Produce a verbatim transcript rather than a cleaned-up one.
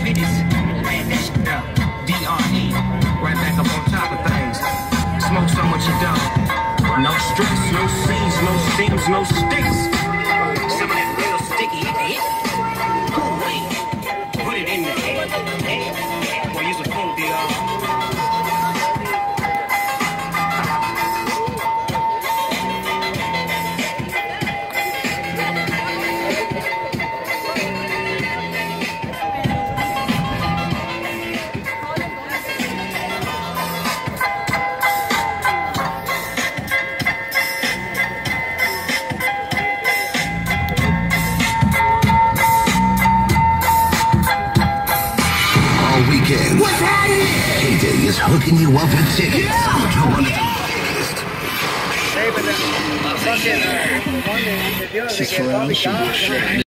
fitness. Man, that shit up. D R E. Right back up on top of things. Smoke so much you don't. No stress, no scenes, no steams, no sticks. Some of that real sticky hit. Oh, wait. Put it in the head. Hey, boy, use a phone, D R. Weekend. What's happening? K-Day is hooking you up with tickets yeah. to one of the biggest. Just for